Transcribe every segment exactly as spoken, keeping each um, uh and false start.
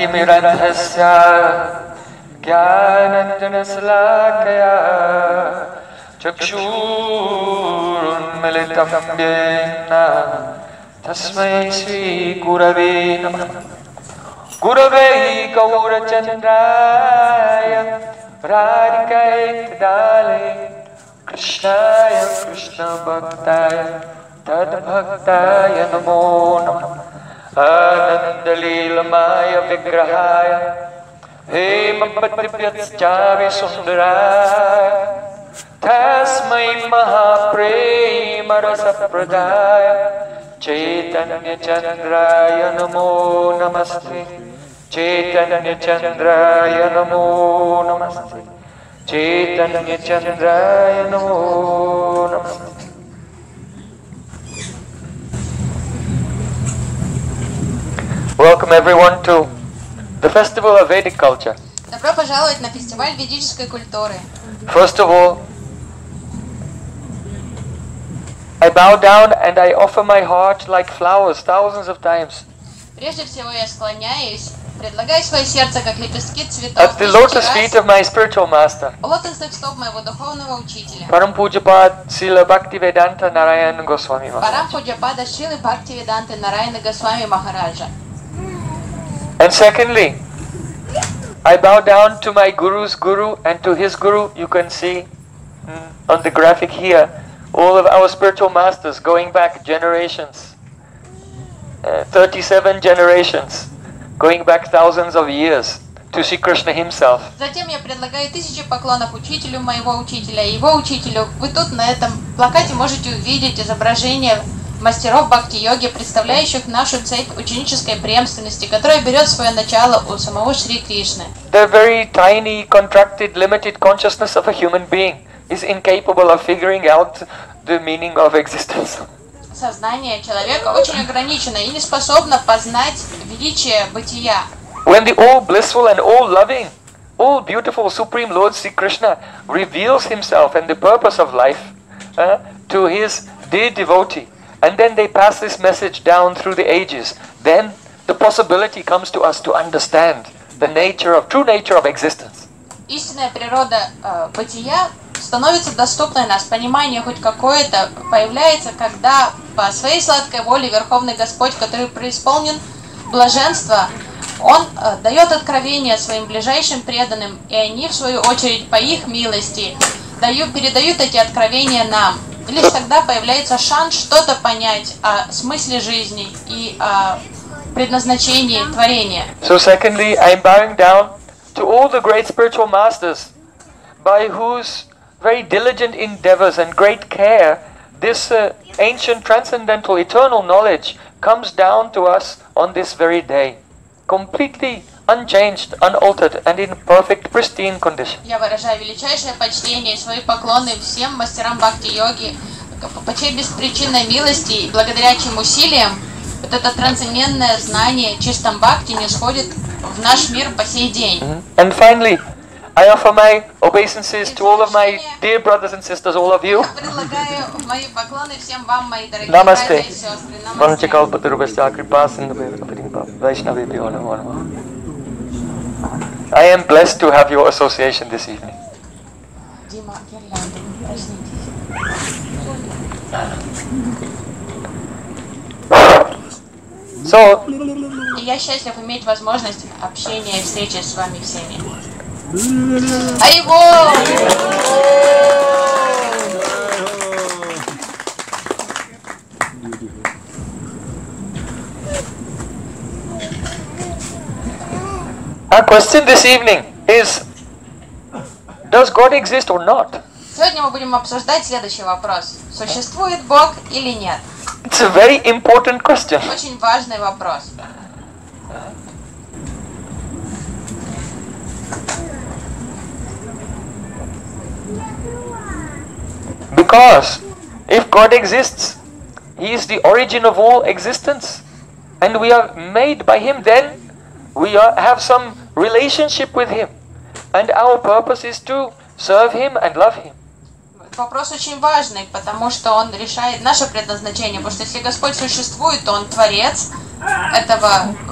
Timirandhasya Jnananjanasalakaya Chakshurunmilitam yena Tasmai Shri Gurave Namah. Gurave Gaurachandraya Radhikaye Dale Krishnaya Krishna Bhaktaya Tadbhaktaya Namo Namah. Anandalilamaya Vigrahaya Hemapatipyatschavi Sundaraya Tasmai Mahaprema Rasapradaya Chaitanya Chandraya Namo Namaste. Chaitanya Chandraya Namo Namaste. Chaitanya Chandraya Namo Namaste. Welcome everyone to the Festival of Vedic Culture. Добро пожаловать на фестиваль ведической культуры. First of all, I bow down and I offer my heart like flowers thousands of times. Прежде всего я склоняюсь, предлагаю свое сердце как лепестки цветов At the lotus feet of my spiritual master, у лотосных стоп моего духовного учителя. Param Pujapad Srila Bhaktivedanta Narayana Goswami Maharaj. Парам Пуджапада Шрилы Бхактивиданты Нараяна Госвами Махараджа. And secondly, I bow down to my Guru's Guru and to his Guru. You can see mm, on the graphic here all of our spiritual masters going back generations, uh, thirty-seven generations, going back thousands of years to Sri Krishna himself. Затем я предлагаю тысячи поклонов учителю моего учителя и его учителю. Вы тут на этом плакате можете увидеть изображение мастеров бхакти-йоги, представляющих нашу цепь ученической преемственности, которая берет свое начало у самого Шри Кришны. The very tiny, contracted, limited consciousness of a human being is incapable of figuring out the meaning of existence. Сознание человека очень ограничено и не способно познать величие бытия. When the all blissful and all loving, all beautiful Supreme Lord Sri Krishna reveals himself and the purpose of life uh, to his dear devotee, and then they pass this message down through the ages, then the possibility comes to us to understand the nature of, true nature of existence. Истинная природа э, бытия становится доступной нас, понимание хоть какое-то появляется, когда по своей сладкой воле Верховный Господь, который преисполнен блаженства, Он э, дает откровение своим ближайшим преданным, и они, в свою очередь, по их милости, дают, передают эти откровения нам. И лишь тогда появляется шанс что-то понять о смысле жизни и о предназначении творения. So secondly, I'm bowing down to all the great spiritual masters by whose very diligent endeavors and great care this uh, ancient, transcendental, eternal knowledge comes down to us on this very day, completely unchanged, unaltered, and in perfect, pristine condition. Я выражаю величайшее почтение и свои поклоны всем мастерам бхакти-йоги, по чьей беспричинной милости и благодаря чьим усилиям вот это трансцендентное знание чистом бхакти не сходит в наш мир по сей день. Mm-hmm. And finally, I offer my obeisances to all of my dear brothers and sisters, all of you. Я предлагаю мои поклоны всем вам, мои дорогие братья и сестры. Намасте. I am blessed to have your association this evening. So, и я счастлив иметь возможность общения и встречи с вами всеми. Айго! Our question this evening is, does God exist or not? Сегодня мы будем обсуждать следующий вопрос. Существует Бог или нет? It's a very important question. Очень важный вопрос. Because if God exists, He is the origin of all existence, and we are made by Him, then we are, have some relationship with Him, and our purpose is to serve Him and love Him. Вопрос очень важный, потому что он решает наше предназначение, потому что если Господь существует, то Он творец этого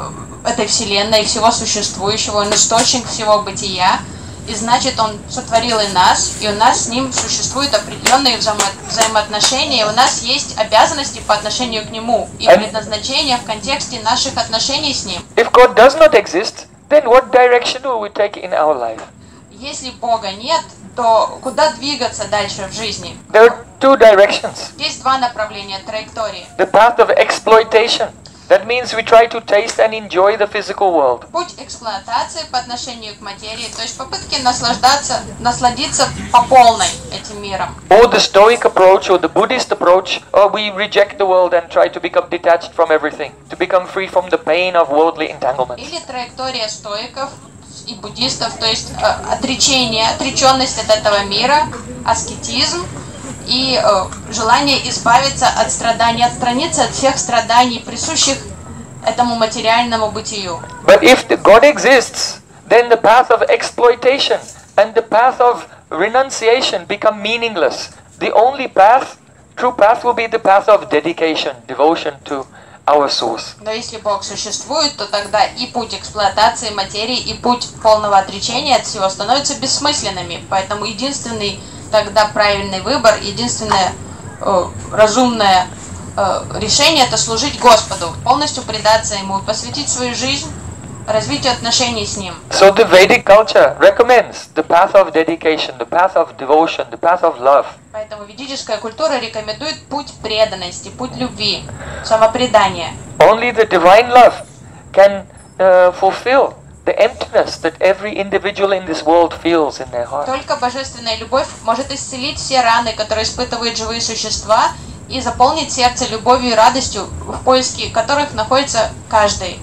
этой вселенной, всего существующего, он источник всего бытия, и значит, он сотворил и нас, и у нас с ним существуют определенные взаимо взаимоотношения, и у нас есть обязанности по отношению к нему, и предназначение в контексте наших отношений с ним. If God does not exist, then what direction will we take in our life? Если Бога нет, то куда двигаться дальше в жизни? There are two directions. Есть два направления траектории. The path of exploitation. That means we try to taste and enjoy the physical world. Путь эксплуатации по отношению к материи, то есть попытки наслаждаться, насладиться по полной этим миром. Or the Stoic approach or the Buddhist approach, or we reject the world and try to become detached from everything, to become free from the pain of worldly entanglements. Или траектория стоиков и буддистов, то есть э, отречение, отреченность от этого мира, аскетизм и э, желание избавиться от страданий, отстраниться от всех страданий, присущих этому материальному бытию. But if the God exists, then the path of exploitation and the path of renunciation become meaningless. The only path, true path, will be the path of dedication, devotion to our source. Но если Бог существует, то тогда и путь эксплуатации материи, и путь полного отречения от всего становятся бессмысленными. Поэтому единственный тогда правильный выбор, единственное э, разумное э, решение — это служить Господу, полностью предаться Ему, посвятить свою жизнь развитию отношений с Ним. So the Vedic culture recommends the path of dedication, the path of devotion, the path of love. Поэтому ведическая культура рекомендует путь преданности, путь любви, самопредания. Only the divine love can uh, fulfill the emptiness that every individual in this world feels in their heart. Только божественная любовь может исцелить все раны, которые испытывают живые существа, и заполнить сердце любовью и радостью, в поиске которых находится каждый.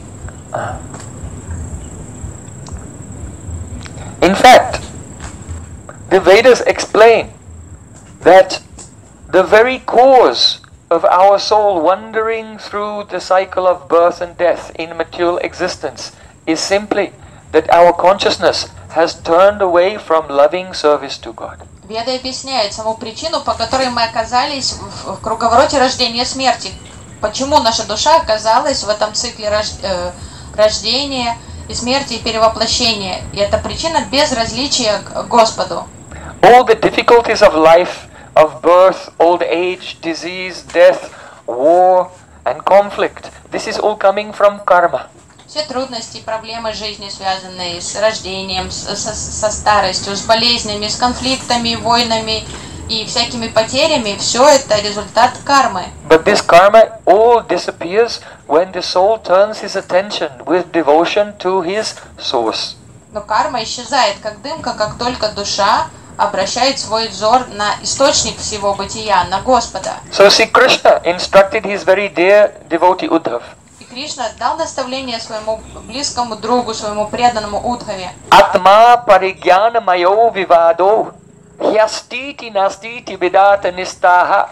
In fact, the Vedas explain that the very cause of our soul wandering through the cycle of birth and death in material existence is simply that our consciousness has turned away from loving service to God. Веды объясняют саму причину, по которой мы оказались в, в круговороте рождения и смерти. Почему наша душа оказалась в этом цикле рож, э, рождения и смерти и перевоплощения. И это причина безразличия к Господу. All the difficulties of life, of birth, old age, disease, death, war and conflict, this is all coming from karma. Все трудности и проблемы жизни, связанные с рождением, с, со, со старостью, с болезнями, с конфликтами, войнами и всякими потерями, все это результат кармы. But this karma all disappears when the soul turns his attention with devotion to his source. Но карма исчезает как дымка, как только душа обращает свой взор на источник всего бытия, на Господа. So Sri Krishna instructed his very dear devotee Uddhav. И Кришна дал наставление своему близкому другу, своему преданному Удхаве. Atma parigyan mayo vivado hyastiti nastiti vidata nistaha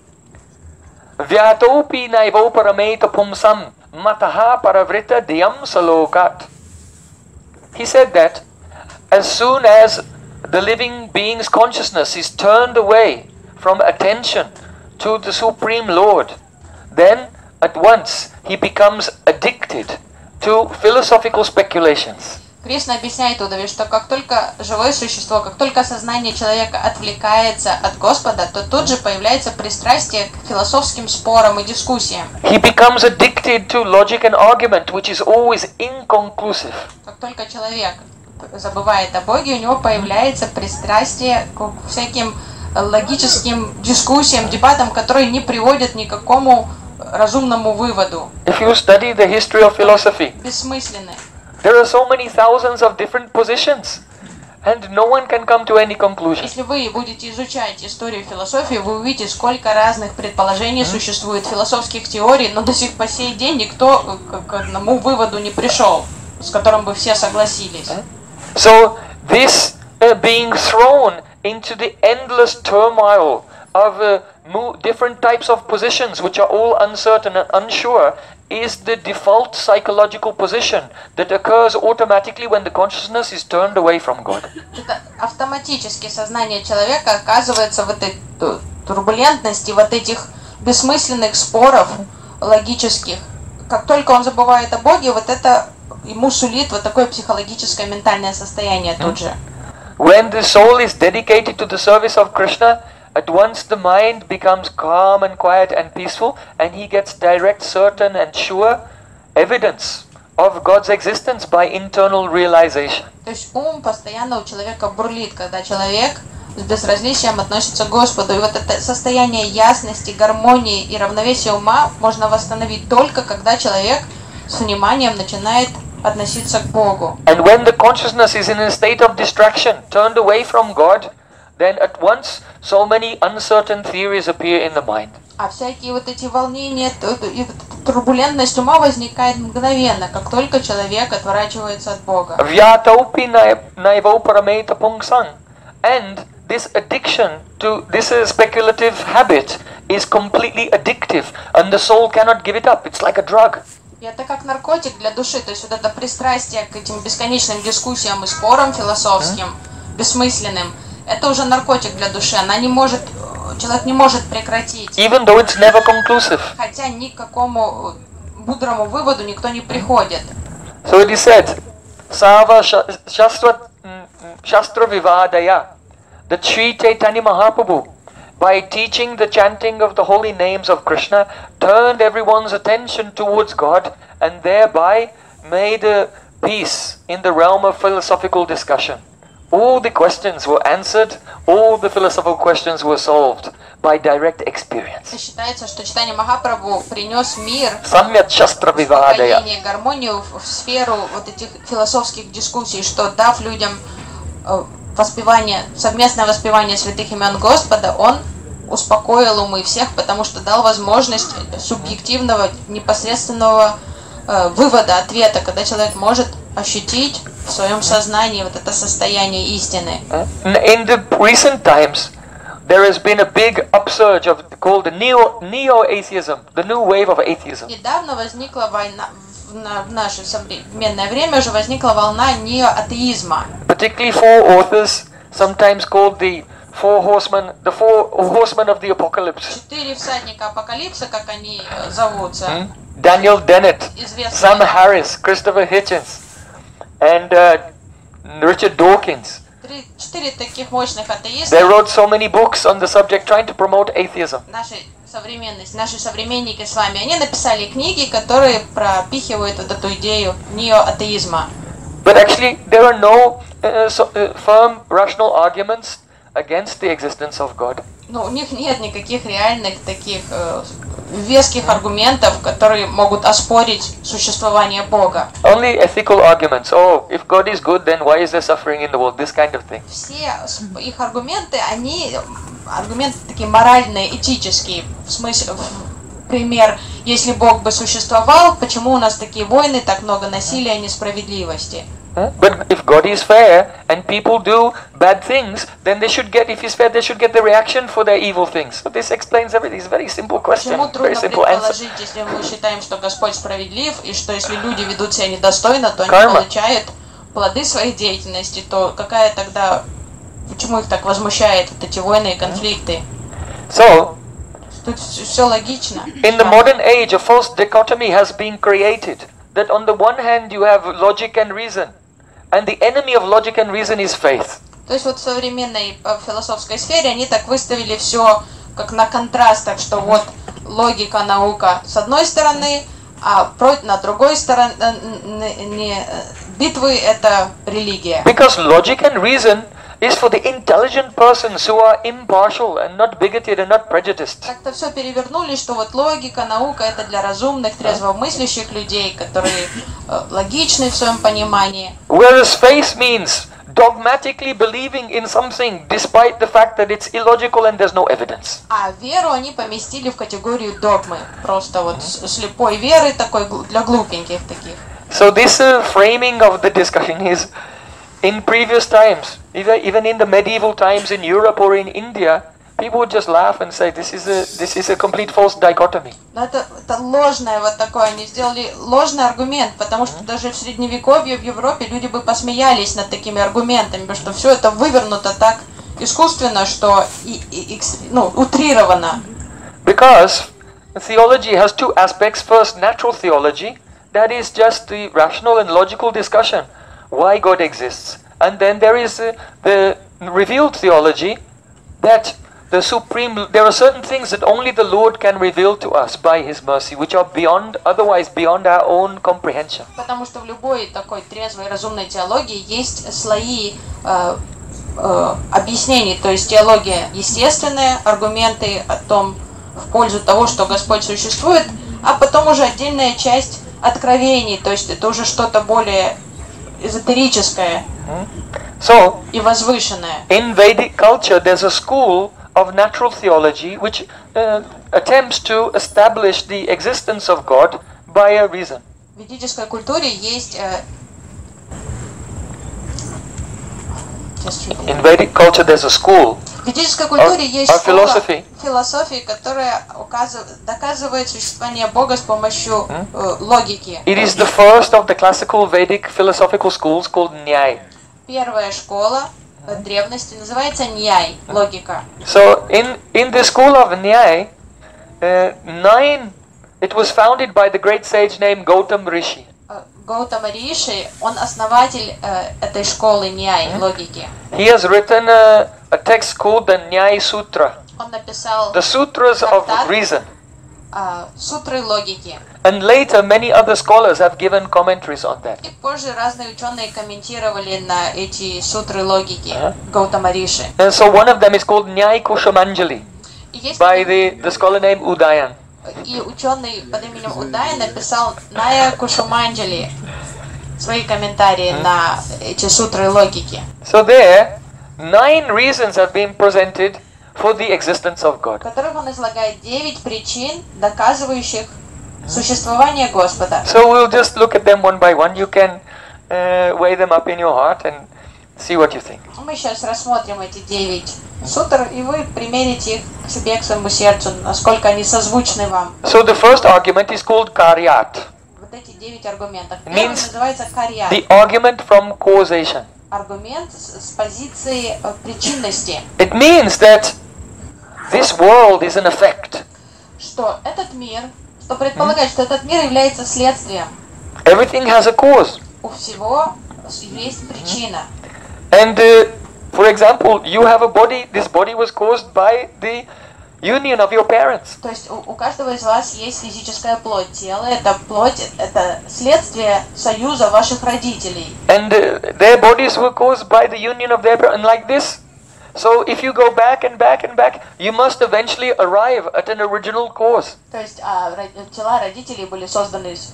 vyatopi naivo parameta pumsam mataha paravrita diyam salokat. He said that as soon as the living being's consciousness is turned away from attention to the Supreme Lord, then at once he becomes addicted to philosophical speculations. Кришна объясняет Удаве, что как только живое существо, как только сознание человека отвлекается от Господа, то тут же появляется пристрастие к философским спорам и дискуссиям. He becomes addicted to logic and argument, which is always inconclusive. Как только человек забывает о Боге, у него появляется пристрастие к всяким логическим дискуссиям, дебатам, которые не приводят ни к какому разумному выводу. If you study the history of philosophy, Бессмысленны. there are so many thousands of different positions, and no one can come to any conclusion. Если вы будете изучать историю философии, вы увидите, сколько разных предположений существует, философских теорий, но до сих по сей день никто к одному выводу не пришел, с которым бы все согласились. So this uh, being thrown into the endless turmoil of uh, different types of positions which are all uncertain and unsure is the default psychological position that occurs automatically when the consciousness is turned away from God. Это автоматически сознание человека оказывается в этой турбулентности, вот этих бессмысленных споров логических. Как только он забывает о Боге, вот это ему сулит вот такое психологическое ментальное состояние тут же. When the soul is dedicated to the service of Krishna, at once the mind becomes calm and quiet and peaceful, and he gets direct, certain and sure evidence of God's existence by internal realization. То есть ум постоянно у человека бурлит, когда человек с безразличием относится к Господу. И вот это состояние ясности, гармонии и равновесия ума можно восстановить только когда человек с вниманием начинает относиться к Богу. And when the consciousness is in a state of distraction, turned away from God, then at once so many uncertain theories appear in the mind. А всякие вот эти волнения и турбулентность ума возникает мгновенно, как только человек отворачивается от Бога. Vyataupi naivo parameta pungsang. And this addiction to this uh, speculative habit is completely addictive, and the soul cannot give it up. It's like a drug. И это как наркотик для души, то есть вот это пристрастие к этим бесконечным дискуссиям и спорам философским, mm-hmm. бессмысленным, это уже наркотик для души. Она не может, человек не может прекратить. Even though it's never conclusive. Хотя ни к какому мудрому выводу никто не приходит. So it is said, Sava Shastra Shastra Vivadaya, that Sri Chaitanya Mahaprabhu, by teaching the chanting of the holy names of Krishna, turned everyone's attention towards God and thereby made a peace in the realm of philosophical discussion. All the questions were answered, all the philosophical questions were solved by direct experience. Считается, что Чайтанья Махапрабху принес мир, Samyat Shastra Vivadaya, успокоение, гармонию в сферу вот этих философских дискуссий, что дав людям воспевание, совместное воспевание святых имен Господа, он успокоил умы всех, потому что дал возможность субъективного, непосредственного э, вывода, ответа, когда человек может ощутить в своем сознании вот это состояние истины. In the recent times, there has been a big upsurge of called the neo neo-atheism, the new wave of atheism. Недавно возникла война. В наше современное время уже возникла волна неоатеизма. Particularly four authors, sometimes called the four horsemen, the four horsemen of the apocalypse. Четыре всадника апокалипса, как они зовутся. Hmm? Daniel Dennett, Sam Harris, Christopher Hitchens, and uh, Richard Dawkins. Четыре таких мощных атеиста. They wrote so many books on the subject, trying to promote atheism. Наши современность, наши современники с вами, они написали книги, которые пропихивают вот эту идею неоатеизма. But actually, there are no uh, so, uh, firm rational arguments against the existence of God. Но у них нет никаких реальных таких э, веских аргументов, которые могут оспорить существование Бога. Only ethical arguments. Oh, if God is good, then why is there suffering in the world? This kind of thing. Все их аргументы, они аргументы такие моральные, этические. В смысле, в пример, если Бог бы существовал, почему у нас такие войны, так много насилия, несправедливости? But if God is fair and people do bad things, then they should get, if He's fair, they should get the reaction for their evil things. So this explains everything. It's a very simple question, Почему very трудно simple answer. предположить, если мы считаем, что Господь справедлив, и что если люди ведут себя недостойно, то они Карма. получают плоды своей деятельности, то какая тогда, почему их так возмущает вот эти войны и конфликты? So, Тут все логично. in the modern age, a false dichotomy has been created. That on the one hand you have logic and reason, and the enemy of logic and reason is faith. То есть вот в современной философской сфере они так выставили все как на контрастах, что вот логика, наука с одной стороны, а на другой стороне битвы это религия. Because logic and reason is for the intelligent persons who are impartial and not bigoted and not prejudiced. Как-то все перевернули, что вот логика, наука это для разумных, трезвомыслящих людей, которые э, логичны в своем понимании. Whereas faith means dogmatically believing in something despite the fact that it's illogical and there's no evidence. А веру они поместили в категорию догмы, просто вот слепой веры такой для глупеньких таких. So this uh, framing of the discussion is in previous times, even even in the medieval times in Europe or in India, people would just laugh and say this is a this is a complete false dichotomy. Но это, это ложное вот такое, они сделали ложный аргумент, потому что даже в средневековье в Европе люди бы посмеялись над такими аргументами, потому что все это вывернуто так искусственно, что и, и, ну, утрировано. Because theology has two aspects. First, natural theology, that is just the rational and logical discussion why God exists. And then there is uh, the revealed theology that the supreme, there are certain things that only the Lord can reveal to us by His mercy, which are beyond, otherwise beyond our own comprehension. Потому что в любой такой трезвой, разумной теологии есть слои э, э, объяснений, то есть теология естественные, аргументы о том, в пользу того, что Господь существует, а потом уже отдельная часть откровений, то есть это уже что-то более эзотерическое So, и возвышенное. in Vedic culture, there's a school of natural theology which uh, attempts to establish the existence of God by a reason. В ведической культуре есть э, In Vedic culture, there's a school в ведической культуре of, есть of школа philosophy. философии, которая указывает, доказывает существование Бога с помощью э, логики. It is the first of the classical Vedic philosophical schools called Nyaya. Первая школа э, древности называется Ньяй, логика. So in in the school of Nyaya, uh, nine, it was founded by the great sage named Gautam Rishi. Э, Гаутама Риши, он основатель э, этой школы Ньяй, логики. He has written a, a text called the Nyaya Sutra, Он написал the sutras of Трактат. reason. э, сутры логики. And later, many other scholars have given commentaries on that. И позже разные ученые комментировали на эти сутры логики Ага. Гаутама Риши. And so one of them is called Nyaya Kushamanjali И есть by the, the scholar named Udayan. и ученый под именем Удай написал Ная Кушуманджали свои комментарии на эти сутры логики. So there, nine reasons have been presented for the existence of В God. которых он излагает девять причин, доказывающих существование Господа. So we'll just look at them one by one. You can uh, weigh them up in your heart and see what you think. Мы сейчас рассмотрим эти девять сутр, и вы примерите их к себе, к своему сердцу, насколько они созвучны вам. So the first argument is called Karyat, Вот эти девять аргументов. Первый Means называется карьят. the argument from causation. Аргумент с, с позиции э, причинности. It means that this world is an effect. Что этот мир, что предполагает, что этот мир является следствием. Everything has a cause. У всего есть причина. And uh, for example, you have a body, this body was caused by the union of your parents. То есть у, у каждого из вас есть физическая плоть. Тело — это плоть, это следствие союза ваших родителей. And uh, their bodies were caused by the union of their parents, and like this. So if you go back and back and back, you must eventually arrive at an original cause. То есть а, ро- тела родителей были созданы с-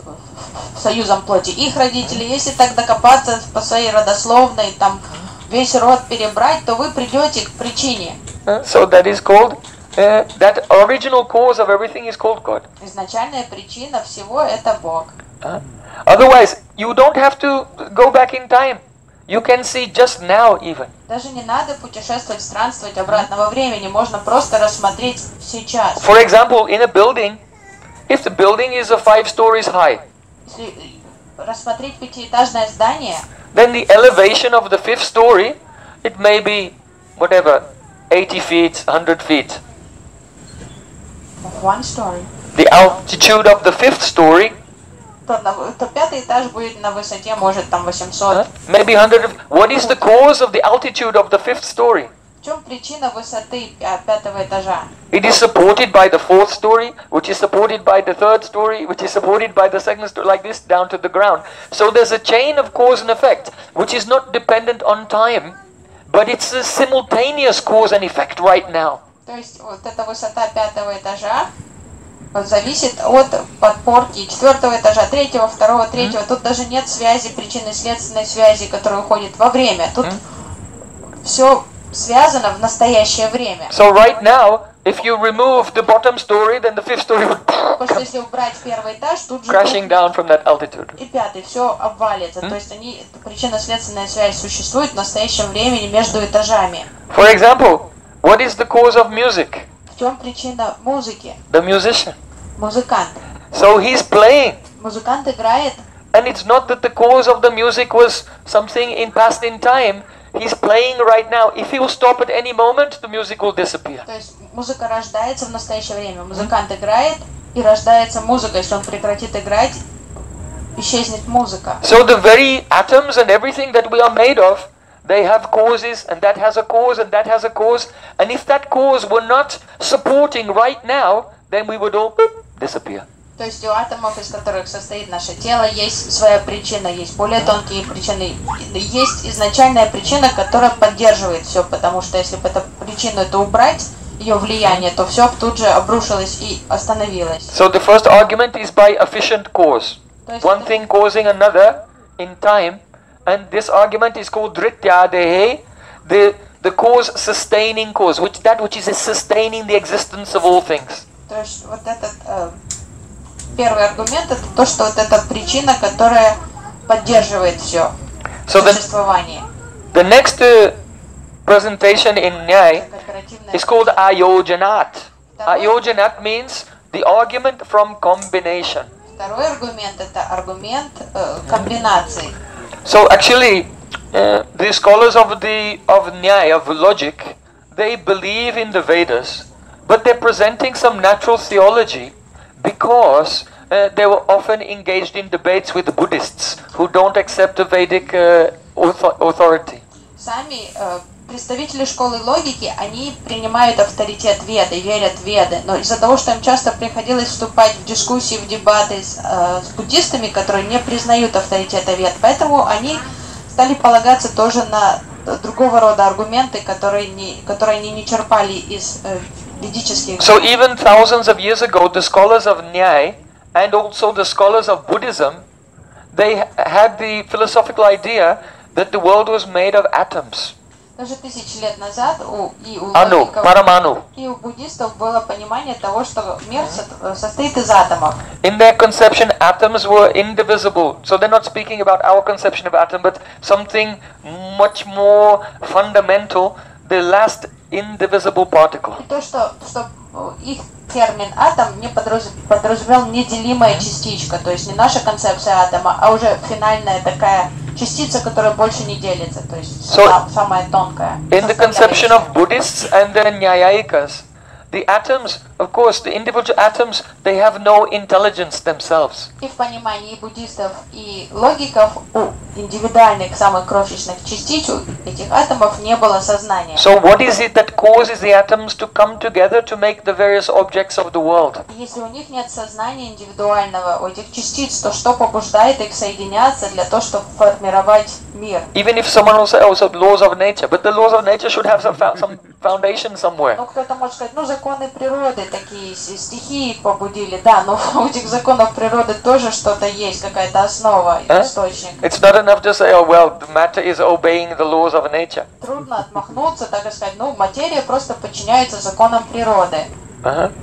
союзом плоти их родителей. Если так докопаться по своей родословной, там весь род перебрать, то вы придете к причине. Uh, so that is called, uh, that original cause of everything is called God. Изначальная причина всего — это Бог. Uh, Otherwise, you don't have to go back in time. You can see just now even. Даже не надо путешествовать, странствовать обратно во времени. Можно просто рассмотреть сейчас. For example, in a building, if the building is a five stories high, Если рассмотреть пятиэтажное здание, then the elevation of the fifth story, it may be whatever, eighty feet, one hundred feet. one story, The altitude of the fifth story, то, на- то пятый этаж будет на высоте, может, там восемьсот. huh, maybe one hundred. What is the cause of the altitude of the fifth story? В чем причина высоты пя- пятого этажа? It is supported by the fourth story, which is supported by the third story, which is supported by the second story, like this, down to the ground. So there's a chain of cause and effect, which is not dependent on time, but it's a simultaneous cause and effect right now. То есть вот эта высота пятого этажа вот зависит от подпорки четвертого этажа, третьего, второго, третьего. Тут даже нет связи, причинно-следственной связи, которая уходит во время. Тут все связано в настоящее время. So right now, if you remove the bottom story, then the fifth story would Потому что come если убрать первый этаж, тут же crashing down from that altitude. и пятый, все обвалится. То есть они, причинно-следственная связь существует в настоящем времени между этажами. For example, what is the cause of music? В чем причина музыки? The musician. Музыкант. So he's playing, Музыкант играет, and it's not that the cause of the music was something in past in time. He's playing right now. If he will stop at any moment, the music will disappear. то есть музыка рождается в настоящее время. Музыкант играет, и рождается музыка. Если он прекратит играть, исчезнет музыка. So the very atoms and everything that we are made of, they have causes, and that has a cause, and that has a cause. And if that cause were not supporting right now, then we would all boop, disappear. То есть у атомов, из которых состоит наше тело, есть своя причина, есть более тонкие причины, есть изначальная причина, которая поддерживает все, потому что если бы эту причину это убрать, ее влияние, то все тут же обрушилось и остановилось. So the first argument is by efficient cause. One thing causing another in time, and this argument is called Drityadehe, the the cause sustaining cause, which that which is sustaining the existence of all things. То есть вот этот э, первый аргумент это то, что вот эта причина, которая поддерживает все So существование. The, the next uh, presentation in Nyay is called Ayojanat. Ayojanat means the argument from combination. Второй аргумент это аргумент э, комбинаций. So actually, uh, the scholars of the of Nyay, of logic, they believe in the Vedas, but they're presenting some natural theology because uh, they were often engaged in debates with the Buddhists who don't accept the Vedic uh, author authority. Сами э, представители школы логики, они принимают авторитет Веды, верят в Веды, но из-за того, что им часто приходилось вступать в дискуссии, в дебаты с, э, с буддистами, которые не признают авторитета Вед, поэтому они стали полагаться тоже на другого рода аргументы, которые, не, которые они не черпали из э, ведических. So even thousands of years ago, the scholars of Nyay and also the scholars of Buddhism, they had the philosophical idea that the world was made of atoms. Даже тысячи лет назад у, и, у Ану, логиков, параману. и у буддистов было понимание того, что мир со, состоит из атомов. In their conception, atoms were indivisible. So they're not speaking about our conception of atom, but something much more fundamental, the last indivisible particle. И то, что, что их термин атом не подразумевал неделимая частичка, то есть не наша концепция атома, а уже финальная такая частица, которая больше не делится, то есть So, сама, самая тонкая. In the conception of Buddhists and the Nyayikas, the atoms, of course, the individual atoms, they have no intelligence themselves. И в понимании буддистов и логиков у индивидуальных самых крошечных частиц у этих атомов не было сознания. So what is it that causes the atoms to come together to make the various objects of the world? Если у них нет сознания индивидуального у этих частиц, то что побуждает их соединяться для того, чтобы формировать мир? Even if someone will say, oh, so laws of nature, but the laws of nature should have some, some foundation somewhere. Ну, кто-то может сказать, ну, законы природы такие, стихии побудили, да, но у этих законов природы тоже что-то есть, какая-то основа, Huh? источник. It's not enough to say, oh, well, the matter is obeying the laws of nature. Трудно отмахнуться, так и сказать, ну, материя просто подчиняется законам природы. Uh-huh.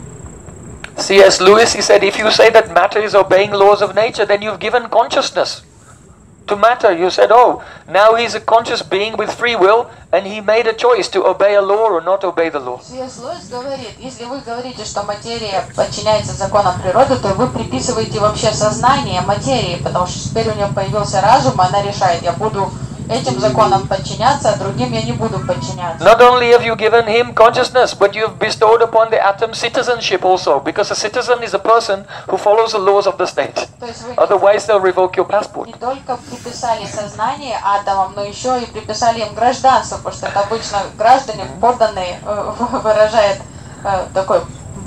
C S Lewis, he said, if you say that matter is obeying laws of nature, then you've given consciousness to matter. You said, oh, now he's a conscious being with free will, and he made a choice to obey a law or not obey the law. си эс Льюис говорит, если вы говорите, что материя подчиняется законам природы, то вы приписываете вообще сознание материи, потому что теперь у нее появился разум, и она решает, я буду этим законам подчиняться, а другим я не буду подчиняться. Not only have you given him consciousness, but you've bestowed upon the atom citizenship also, because a citizen is a person who follows the laws of the state. То есть вы Otherwise, they'll revoke your passport. не только приписали сознание атомам, но еще и приписали им гражданство, потому что это обычно граждане, подданные, э, выражают э, такое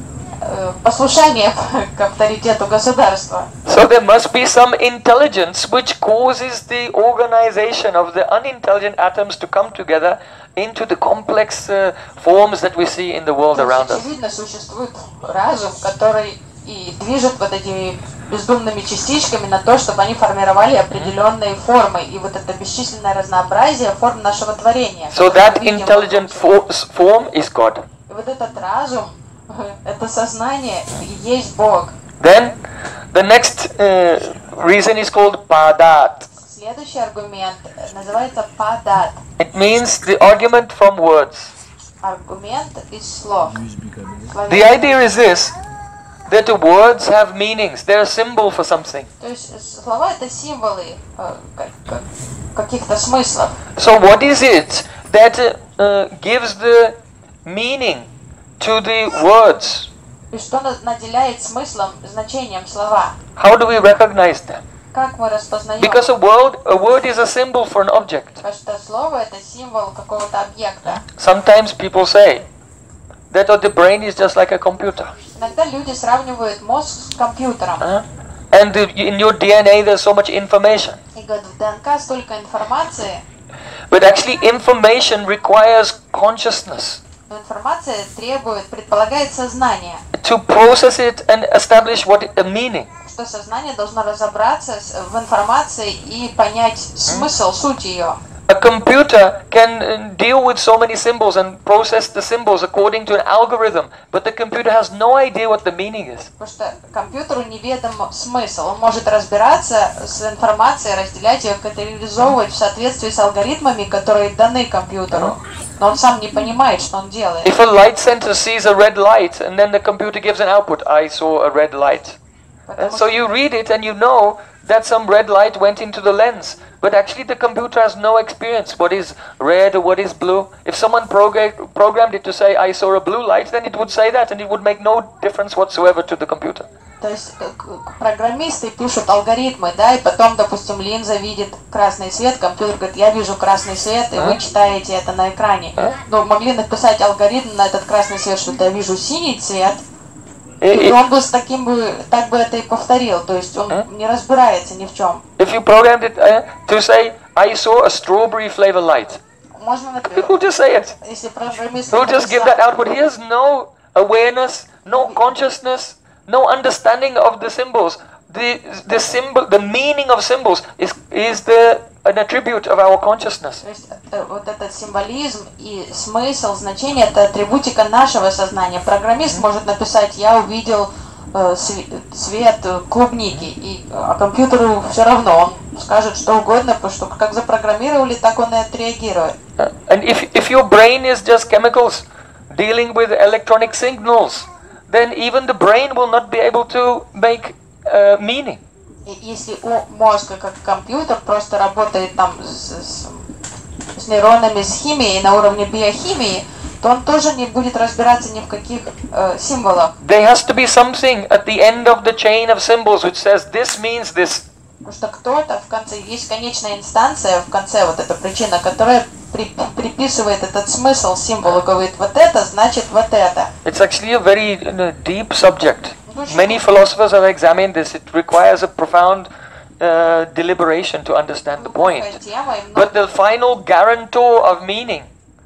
э, послушание к авторитету государства. So there must be some intelligence which causes the organization of the unintelligent atoms to come together into the complex uh, forms that we see in the world То есть, around us. очевидно, существует разум, который и движет вот этими бездумными частичками на то, чтобы они формировали определенные формы. И вот это бесчисленное разнообразие форм нашего творения. So that intelligent fo- form is God. И вот этот разум, это сознание и есть Бог. Then the next uh, reason is called padat. Следующий аргумент называется падат. It means the argument from words. Аргумент из слов. The idea is this, that the words have meanings. They're a symbol for something. То есть слова это символы э, как- как- каких-то смыслов. So what is it that uh, gives the meaning to the words? И что на- наделяет смыслом, значением слова? How do we recognize them? Как мы распознаем? Because a word, a word is a symbol for an object. Потому что слово это символ какого-то объекта. Sometimes people say that oh, the brain is just like a computer. Иногда люди сравнивают мозг с компьютером. Huh? And the, in your D N A there's so much information. И говорят, в ДНК столько информации. But actually information requires consciousness. Но информация требует, предполагает сознание. To process it and establish what it, a meaning. Что сознание должно разобраться в информации и понять смысл, суть ее. A computer can deal with so many symbols and process the symbols according to an algorithm, but the computer has no idea what the meaning is. Потому что компьютеру неведом смысл. Он может разбираться с информацией, разделять ее, категоризовывать в соответствии с алгоритмами, которые даны компьютеру. Но он сам не понимает, что он делает. If a light sensor sees a red light and then the computer gives an output, I saw a red light. And so you read it and you know that some red light went into the lens. But actually the computer has no experience what is red or what is blue. If someone program, programmed it to say I saw a blue light, then it would say that and it would make no difference whatsoever to the computer. То есть программисты пишут алгоритмы, да, и потом, допустим, линза видит красный свет, компьютер говорит, я вижу красный свет, и вы читаете это на экране. Но могли написать алгоритм на этот красный свет, что я вижу синий цвет, и он бы с таким бы, так бы это и повторил, то есть он не разбирается ни в чем. If you programmed it uh, to say, I saw a strawberry flavor light, Можно, it will just say it. если программист It will just give that output. He has no awareness, no consciousness, no understanding of the symbols. The the symbol, the meaning of symbols is is the an attribute of our consciousness. То есть вот этот символизм и смысл, значение это атрибутика нашего сознания. Программист может написать, я увидел э, цвет клубники, и, а компьютеру все равно, он скажет что угодно, потому что как запрограммировали, так он и отреагирует. And if if your brain is just chemicals dealing with electronic signals, then even the brain will not be able to make uh, meaning. И если у мозга как компьютер просто работает там с, с, с нейронами, с химией на уровне биохимии, то он тоже не будет разбираться ни в каких э, символах. There has to be something at the end of the chain of symbols which says this means this. Потому что кто-то в конце, есть конечная инстанция в конце, вот эта причина, которая при, приписывает этот смысл символу, говорит вот это значит вот это. It's actually a very you know, deep subject. Many philosophers have examined this. It requires a profound uh, deliberation to understand the point. But the final guarantor of meaning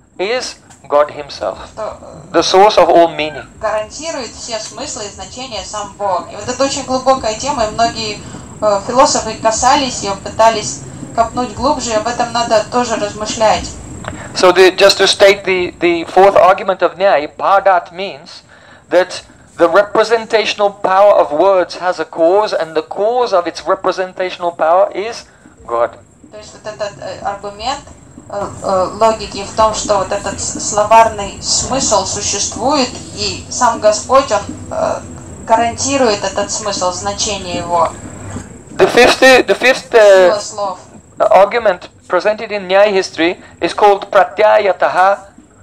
is God Himself, the source of all meaning. Гарантирует все смыслы и значения сам Бог. И вот это очень глубокая тема, и многие э, философы касались ее, пытались копнуть глубже, и об этом надо тоже размышлять. So the, just to state the, the fourth argument of Nyaya, Padat means that the representational power of words has a cause, and the cause of its representational power is God. То есть вот этот э, аргумент э, э, логики в том, что вот этот словарный смысл существует, и сам Господь, Он э, гарантирует этот смысл, значение его. The fifth, the fifth uh, argument presented in Nyaya history is called Pratyayataha.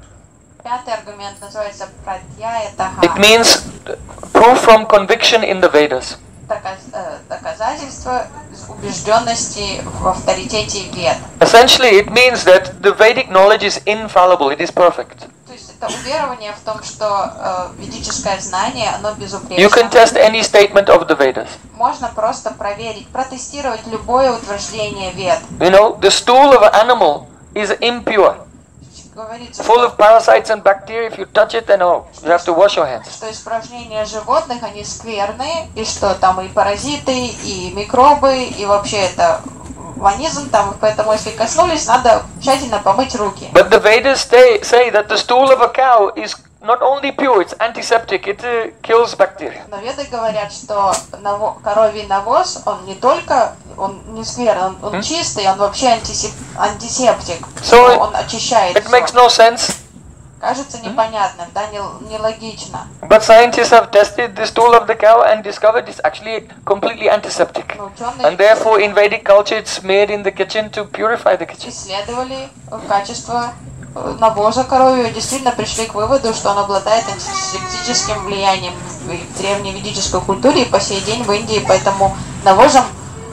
Пятый аргумент называется Пратьяятаха. It means proof from conviction in the Vedas. Доказательство убежденности в авторитете Вед. Essentially, it means that the Vedic knowledge is infallible. It is perfect. То есть это уверование в том, что э, ведическое знание, оно безупречно. You can test any statement of the Vedas. Можно просто проверить, протестировать любое утверждение Вед. You know, the stool of an animal is impure. Full of parasites and bacteria. If you touch it, then oh, you have to wash your hands. Что испражнения животных, они скверные, и что там и паразиты, и микробы, и вообще это ванизм там, поэтому если коснулись, надо тщательно помыть руки. But the Vedas say, say that the stool of a cow is not only pure, it's antiseptic. It uh, kills bacteria. Но веды говорят, что наво, коровий навоз, он не только, он не скверный, он, он hmm? чистый, он вообще антисеп, антисептик. So он очищает. It всё. Makes no sense. Кажется непонятным, hmm? да, нелогично. But scientists have tested the stool of the cow and discovered it's actually completely antiseptic. And therefore, in Vedic culture, it's made in the kitchen to purify the kitchen. Исследовали качество навоза коровьего, действительно пришли к выводу, что он обладает антисептическим влиянием в древней ведической культуре и по сей день в Индии, поэтому навозом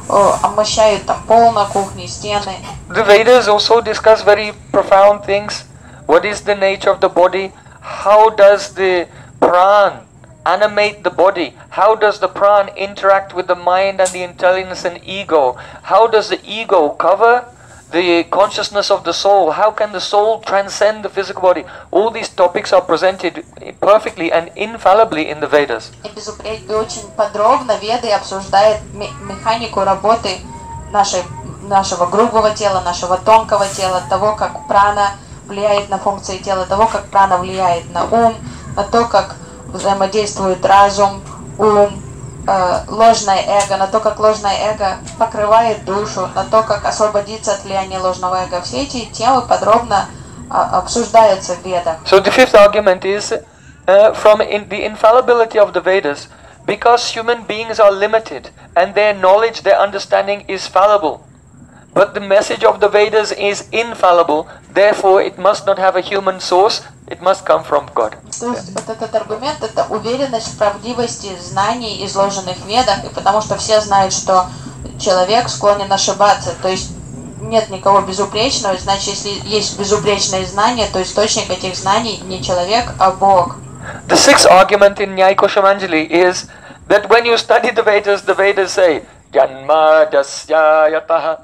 о, омощают там пол на кухне, стены. The Vedas also discuss very profound things. What is the nature of the body? How does the pran animate the body? How does the pran interact with the mind and the intelligence and ego? How does the ego cover the consciousness of the soul? How can the soul transcend the physical body? All these topics are presented perfectly and infallibly in the Vedas. И безупречно, и очень подробно Веды обсуждают механику работы нашей, нашего грубого тела, нашего тонкого тела, того, как прана влияет на функции тела, того, как прана влияет на ум, на то, как взаимодействует разум, ум, э, ложное эго, на то, как ложное эго покрывает душу, на то, как освободиться от влияния ложного эго. Все эти темы подробно э, обсуждаются в Ведах. So the fifth argument is uh, from in the infallibility of the Vedas, because human beings are limited and their knowledge, their understanding is fallible. But the message of the Vedas is infallible, therefore it must not have a human source, it must come from God. То есть вот этот аргумент — это уверенность в правдивости знаний, изложенных в Ведах, и потому что все знают, что человек склонен ошибаться, то есть нет никого безупречного, значит, если есть безупречные знания, то источник этих знаний не человек, а Бог. The sixth argument in Nyaya Koshamanjali is that when you study the Vedas, the Vedas say, Janma Jasya Yataha.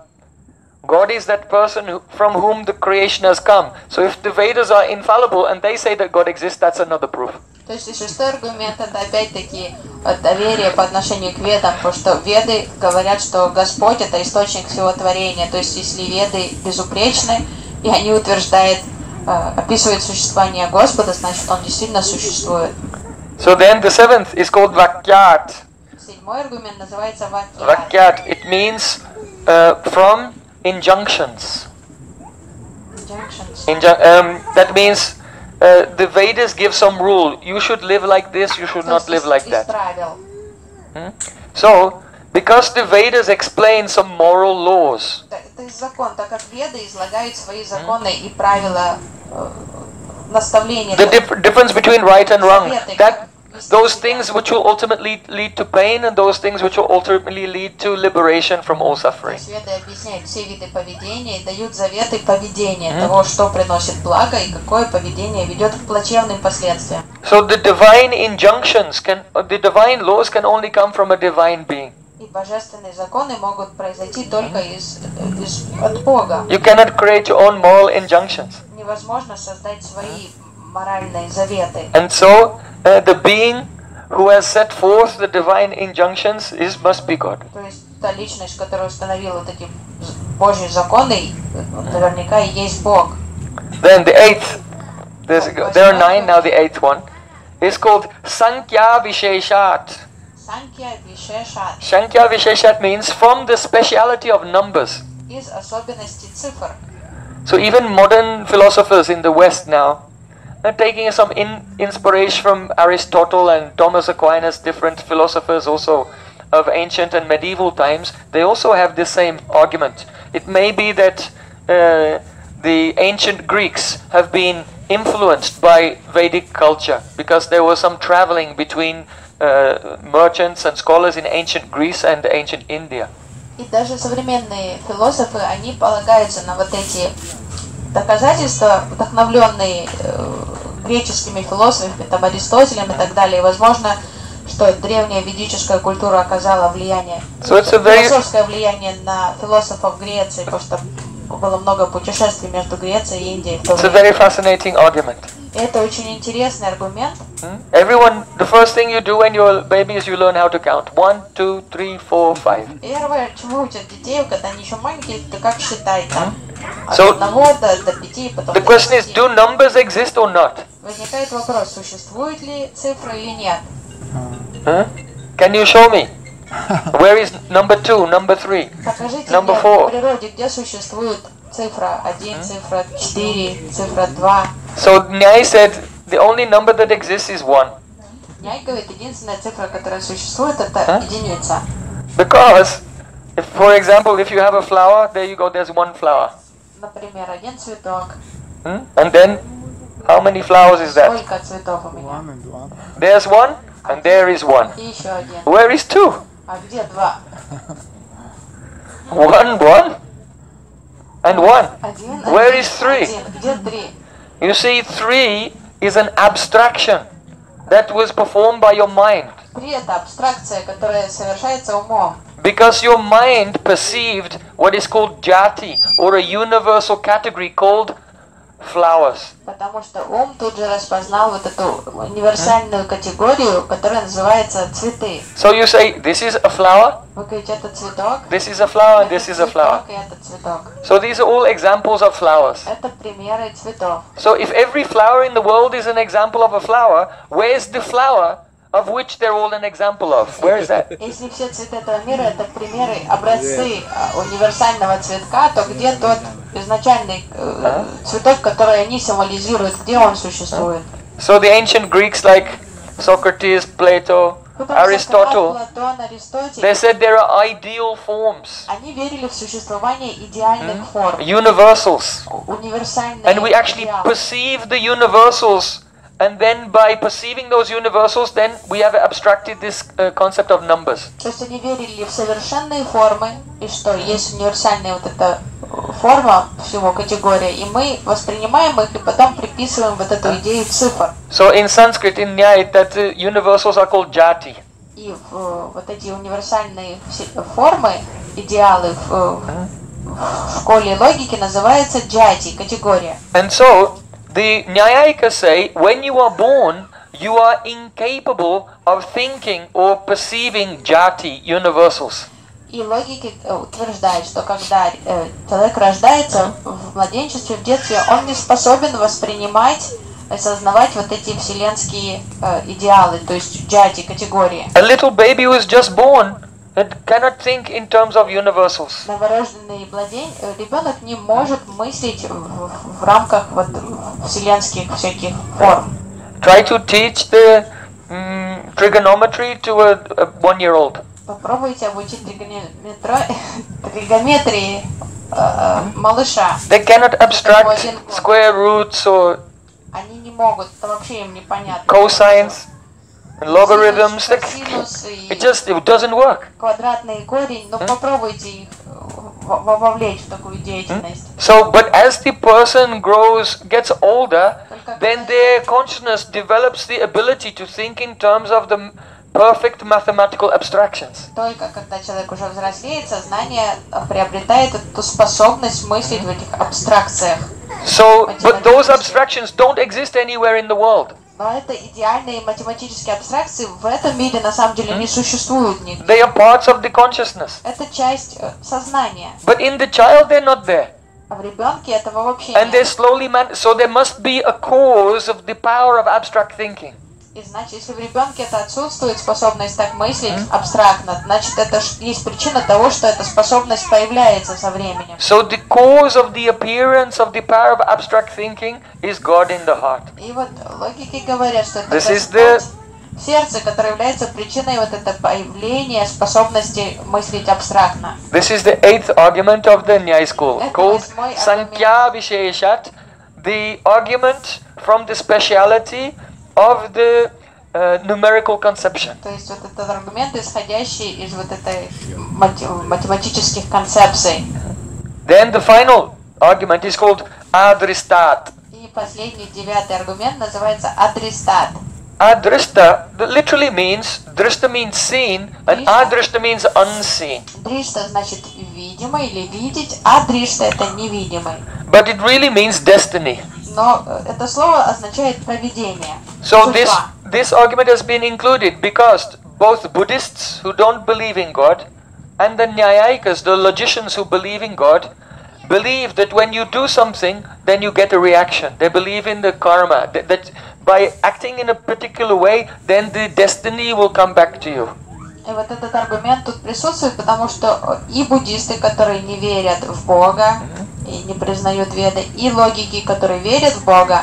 God is that person who, from whom the creation has come. So if the Vedas are infallible and they say that God exists, that's another proof. То есть и шестой аргумент — это опять-таки доверие по отношению к Ведам, потому что Веды говорят, что Господь — это источник всего творения. То есть если Веды безупречны, и они утверждают, описывают существование Господа, значит, Он действительно существует. So then the seventh is called Vakyat. Седьмой аргумент называется Вакьят. Vakyat, it means uh, from injunctions. Injunctions. Injun- um, that means uh, the Vedas give some rule. You should live like this, you should not live like that. Hmm? So, because the Vedas explain some moral laws, То есть закон, так как Веды излагают свои законы и правила, наставления. the dif- difference between right and wrong, that those things which will ultimately lead to pain and those things which will ultimately lead to liberation from all suffering. Веды объясняют все виды поведения и дают заветы поведения, mm-hmm. того, что приносит благо и какое поведение ведет к плачевным последствиям. So the divine injunctions can, uh, the divine laws can only come from a divine being. И божественные законы могут произойти только из, из от Бога. You cannot create your own moral injunctions. Невозможно создать свои моральные заветы. And so uh, the being who has set forth the divine injunctions is must be God. То есть та личность, которая установила вот эти Божьи законы, наверняка и есть Бог. Then the eighth, there's, there are nine now. The eighth one is called Sankhya Visheshat. Санkhya Visheshat. Sankhya Visheshat means from the speciality of numbers. Из особенностей цифр. So even modern philosophers in the West now are taking some in, inspiration from Aristotle and Thomas Aquinas, different philosophers also of ancient and medieval times. They also have the same argument. It may be that uh, the ancient Greeks have been influenced by Vedic culture because there was some traveling between uh, merchants and scholars in ancient Greece and ancient India. И даже современные философы, они полагаются на вот эти доказательства, вдохновленные э, греческими философами, там, Аристотелем и так далее. И возможно, что древняя ведическая культура оказала влияние, so it's a very... философское влияние на философов Греции, потому что было много путешествий между Грецией и Индией. It's a very fascinating argument. И это очень интересный аргумент. Hmm? Everyone, the first thing you do when you're a baby is you learn how to count. One, two, three, four, five. Первое, чему учат детей, когда они еще маленькие, это как считать там. От So, одного до, до пяти, потом the до question is, десяти. do numbers exist or not? Возникает вопрос, существуют ли цифры или нет. Huh? Can you show me? Where is number two, number three, Покажите number мне four? в природе, где существует цифра один, цифра четыре, цифра два. So Nyaya said the only number that exists is one. Няй говорит, единственная цифра, которая существует, это Huh? единица. Because, if, for example, if you have a flower, there you go, there's one flower. Например, один цветок. Hmm? And then, how many flowers is that? Сколько цветов у меня? One and one. There's one, and there is one. И еще один. Where is two? А где два? One, one, and one. Один, Where один, is three? один. Где три? You see, three is an abstraction that was performed by your mind. Три — это абстракция, которая совершается умом. Because your mind perceived what is called jati, or a universal category called flowers. Потому что ум тут же распознал вот эту универсальную категорию, которая называется цветы. So you say, this is a flower, Вы говорите, это цветок, this is a flower, and это this is a flower. цветок и это цветок. So these are all examples of flowers. Это примеры цветов. So if every flower in the world is an example of a flower, where's the flower of which they're all an example of? Where is that? Если все цветы этого мира — это примеры, образцы а, универсального цветка, то где тот изначальный э, цветок, который они символизируют, где он существует? So the ancient Greeks like Socrates, Plato, Aristotle, Платон, Аристотель, they said there are ideal forms, они верили в существование идеальных форм, universals. универсальные And we actually идеалы. perceive the universals, and then by perceiving those universals, then we have abstracted this uh, concept of numbers. То есть они верили в совершенные формы, и что есть универсальная вот эта форма всего, категория, и мы воспринимаем их, и потом приписываем вот эту идею цифр. So in Sanskrit, in Nyaya, that the universals are called jati. И в, э, вот эти универсальные все- формы, идеалы в, э, в школе логики называются джати, категория. And so the Nyayikas say, when you are born, you are incapable of thinking or perceiving jati, universals. И логики э, утверждают, что когда э, человек рождается в младенчестве, в детстве, он не способен воспринимать, осознавать вот эти вселенские э, идеалы, то есть джати, категории. A little baby who is just born and cannot think in terms of universals. Новорожденный младен... э, ребенок не может мыслить в, в- в рамках вот вселенских всяких форм. Try to teach the mm, trigonometry to a, a one-year-old. Попробуйте обучить тригонометро- тригонометрии э, э, малыша. They cannot abstract square roots or Они не могут, это вообще им непонятно. cosines and logarithms. Синус, They- косинус и It just it doesn't work. квадратный корень, но попробуйте их э, в- в- вовлечь в такую деятельность. So, but as the person grows, gets older, then their consciousness develops the ability to think in terms of the perfect mathematical abstractions. Только когда человек уже взрослеет, сознание э, приобретает эту способность мыслить в этих абстракциях. So, but those abstractions don't exist anywhere in the world. Но это идеальные математические абстракции в этом мире на самом деле не существуют нигде. They are parts of the consciousness. Это часть э, сознания. But in the child, they're not there. А в ребенке этого вообще And they're нет. slowly man. So there must be a cause of the power of abstract thinking. И значит, если в ребенке это отсутствует способность так мыслить абстрактно, значит, это ж есть причина того, что эта способность появляется со временем. So the cause of the appearance of the power of abstract thinking is God in the heart. И вот логики говорят, что это This is Господь в сердце, которое является причиной вот это появления способности мыслить абстрактно. This is the eighth argument of the Nyaya school, Это called восьмой Sankhya Visheshat, the argument from the speciality of the uh, numerical conception. То есть вот этот аргумент, исходящий из вот этой мате- математических концепций. Then the final argument is called Adristat. И последний, девятый аргумент называется адрестат. Adrishta literally means, drishta means seen, and adrishta means unseen. Дришта значит видимый или видеть, а дришта это невидимый. But it really means destiny. Но э, это слово означает провидение. So this, судьба. this argument has been included because both Buddhists who don't believe in God and the Nyayikas, the logicians who believe in God, believe that when you do something, then you get a reaction. They believe in the karma, that, that by acting in a particular way, then the destiny will come back to you. И вот этот аргумент тут присутствует, потому что и буддисты, которые не верят в Бога и не признают веды, и логики, которые верят в Бога,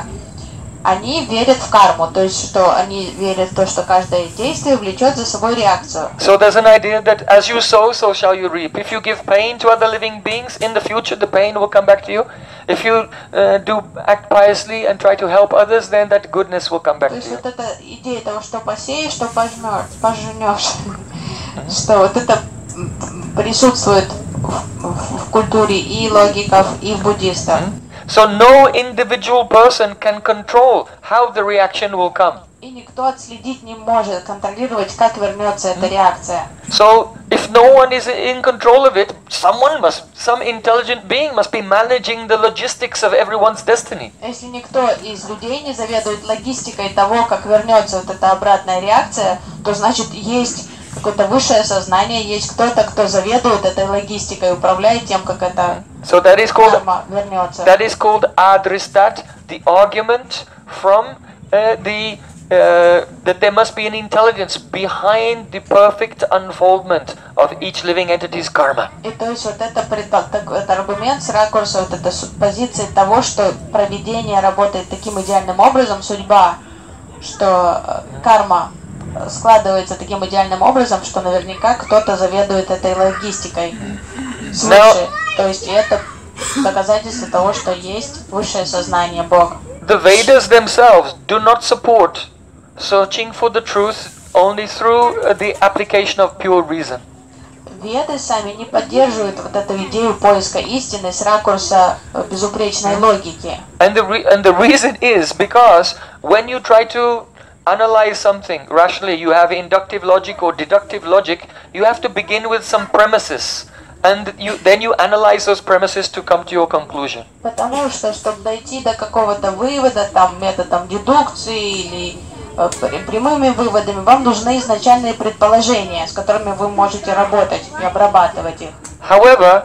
они верят в карму, то есть что они верят в то, что каждое действие влечет за собой реакцию. So there's an idea that as you sow, so shall you reap. If you give pain to other living beings, in the future the pain will come back to you. If you uh, do act piously and try to help others, then that goodness will come back То to есть you. вот эта идея того, что посеешь, что пожмешь, пожнешь, что вот это присутствует в, в культуре и логиков, и в буддистов. So no individual person can control how the reaction will come. И никто отследить не может, контролировать, как вернется эта реакция. So if no one is in control of it, someone must, some intelligent being must be managing the logistics of everyone's destiny. Если никто из людей не заведует логистикой того, как вернется вот эта обратная реакция, то значит есть какое-то высшее сознание, есть кто-то, кто заведует этой логистикой, управляет тем, как это So that is called карма вернется. that is called adristat, the argument from uh, the uh, that there must be an intelligence behind the perfect unfoldment of each living entity's karma. И то есть вот это, предпо- так- это аргумент с ракурса вот этой су- позиции того, что провидение работает таким идеальным образом, судьба, что э, карма складывается таким идеальным образом, что наверняка кто-то заведует этой логистикой свыше. То есть это доказательство того, что есть высшее сознание Бога. The Vedas themselves do not support searching for the truth only through uh, the application of pure reason. Веды сами не поддерживают вот эту идею поиска истины с ракурса э, безупречной логики. And the re- and the reason is because when you try to analyze something rationally, you have inductive logic or deductive logic, you have to begin with some premises. And you, then you analyze those premises to come to your conclusion. Потому что, чтобы дойти до какого-то вывода, там, методом дедукции или э, пр- прямыми выводами, вам нужны изначальные предположения, с которыми вы можете работать и обрабатывать их. However,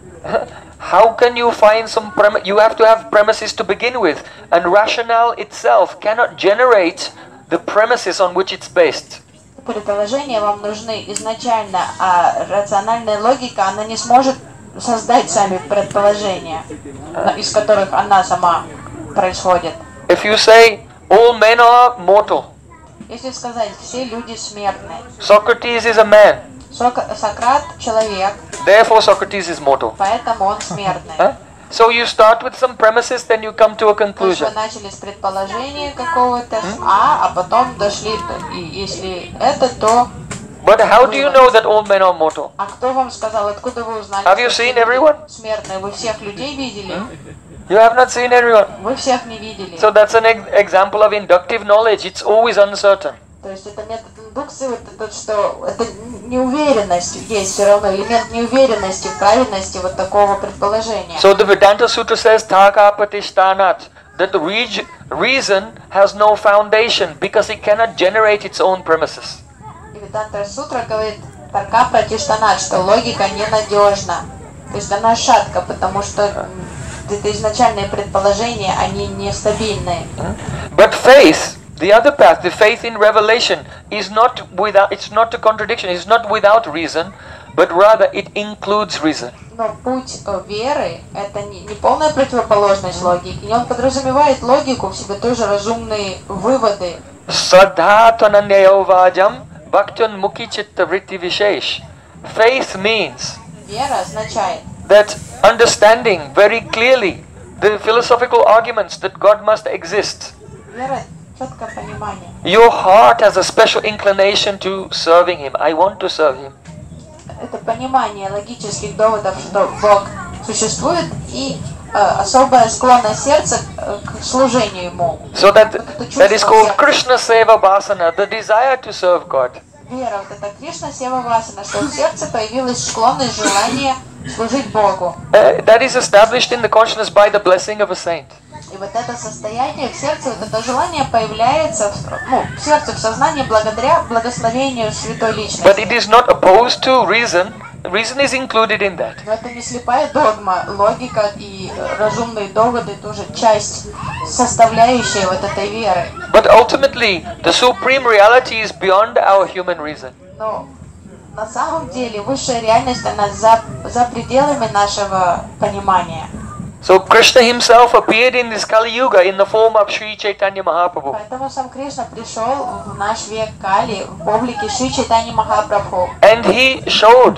how can you find some premise? You have to have premises to begin with, and rationale itself cannot generate the premises on which it's based. Предположения вам нужны изначально, а рациональная логика, она не сможет создать сами предположения, на- из которых она сама происходит. If you say all men are mortal, Если сказать, все люди смертны, Socrates is a man, Сока- Сократ человек, therefore Socrates is mortal. поэтому он смертный. Huh? So you start with some premises, then you come to a То есть conclusion. вы начали с предположения какого-то с А, а потом дошли, до- и если это, то... But how do you know that all men are mortal? А кто вам сказал, откуда вы узнали, Have you что seen все люди everyone? смертные? Вы всех людей видели? You have not seen everyone. Вы всех не видели. So that's an ex- example of inductive knowledge. It's always uncertain. То есть это метод индукции, вот это, что это неуверенность есть все равно, элемент неуверенности в правильности вот такого предположения. So the Vedanta Sutra says, Taka patishtanat, that the reg- reason has no foundation because it cannot generate its own premises. И Веданта Сутра говорит, тарка пратиштанат, что логика ненадежна. То есть она шатка, потому что м, это изначальные предположения, они нестабильные. But faith, the other path, the faith in revelation, is not without, it's not a contradiction, it's not without reason, but rather it includes reason. Но путь э, веры – это не, не полная противоположность логике, и он подразумевает логику в себе тоже разумные выводы. Saddha tananyayo vajam bhaktyan mukhi chitta vritti vishesh. Faith means Вера означает that understanding very clearly the philosophical arguments that God must exist. вера четкое понимание. Your heart has a special inclination to serving Him. I want to serve Him. Это понимание логических доводов, что Бог существует, и э, особая склонность сердца э, к служению Ему. So that, Вот это that is чувство called сердца. Krishna Seva Vasana, the desire to serve God. Вера, вот это Кришна Сева Васана, что в сердце появилась склонность, желание служить Богу. Uh, that is established in the consciousness by the blessing of a saint. И вот это состояние в сердце, вот это желание появляется в, ну, в сердце, в сознании благодаря благословению Святой But Личности. it is not opposed to reason. Reason is included in that. Но это не слепая догма, логика и э, разумные доводы тоже часть, составляющая вот этой веры. But ultimately, the supreme reality is beyond our human reason. Но на самом деле высшая реальность, она за, за пределами нашего понимания. So Krishna himself appeared in this Kali Yuga in the form of Sri Chaitanya Mahaprabhu. Поэтому сам Кришна пришел в наш век Кали в облике Шри Чайтаньи Махапрабху. And he showed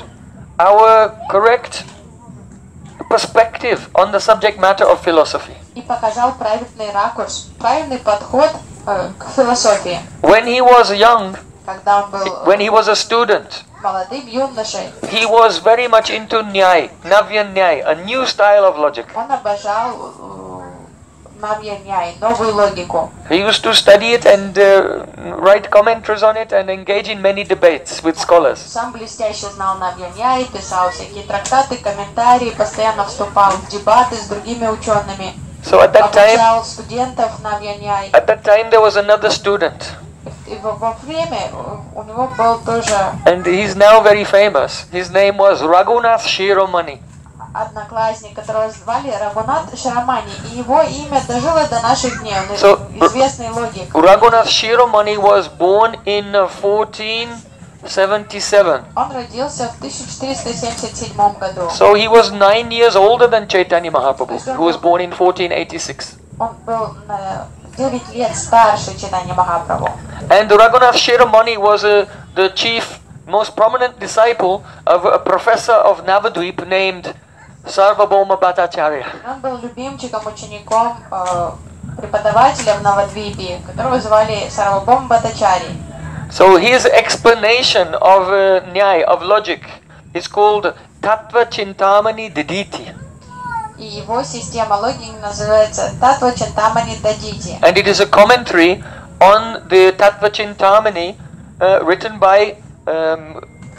our correct perspective on the subject matter of philosophy. И показал правильный ракурс, правильный подход э, к философии. When he was young, Когда он был, when he was a student, молодым юношей. He was very much into Nyay, Navya Nyay, a new style of logic. Он обожал э, Навья-Ньяй, новую логику. He used to study it and uh, write commentaries on it and engage in many debates with scholars. Сам блестяще знал Навья-Ньяй, писал всякие трактаты, комментарии, постоянно вступал в дебаты с другими учеными. So at that time, Обучал студентов Навья-Ньяй. at that time there was another student, И во во время у него был тоже and he's now very famous. His name was Raghunath Shiromani. одноклассник, которого звали Рагунат Широмани, и его имя дожило до наших дней. Он So, известный логик. Raghunath Shiromani was born in uh, fourteen seventy-seven. Он родился в тысяча четыреста семьдесят седьмом году. So he was nine years older than Chaitanya Mahaprabhu, who was born in fourteen eighty-six. Он был на девять лет старше Чайтанья Махапрабху. And Raghunath Shiromani was uh, the chief, most prominent disciple of a professor of Navadvip named Sarvabhauma Bhattacharya. Он был любимчиком, учеником, э, преподавателем в Навадвипе, которого звали Сарвабхаума Бхаттачарья. So his explanation of uh, Nyaya, of logic, is called Tattva Chintamani Diditi. И его система логики называется Татва Чинтамани Дадити. And it is a commentary on the Tattva Chintamani uh, written by um,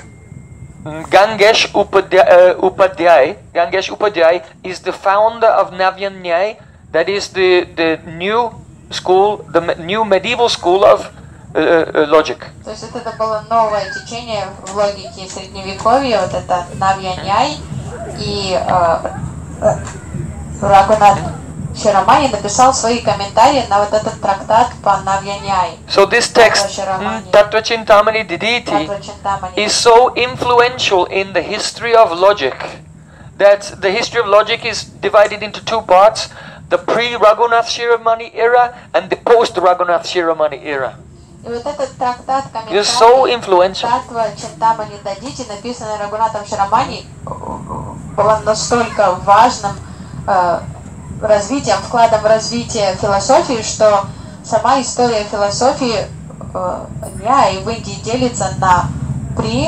Gangesh Upadhyay. Uh, Upadhyay. Gangesh Upadhyay is the founder of Navya Nyaya, that is the, the new school, the me- new medieval school of uh, uh, logic. То есть это было новое течение в логике средневековья, вот это Навья-Ньяй, и э, э, Рагунат Широмани написал свои комментарии на вот этот трактат по Навья-Ньяй. So this text, mm, Tattva Chintamani Diditi, Татва Чинтамани. is so influential in the history of logic that the history of logic is divided into two parts: the pre-Raghunath Shiromani era and the post-Raghunath Shiromani era. И вот этот трактат It is so комментарий influential. Татва Чинтамани Дадити, написанный Рагунатом Широмани, был настолько важным э, развитием, вкладом в развитие философии, что сама история философии э, Ньяи в Индии делится на при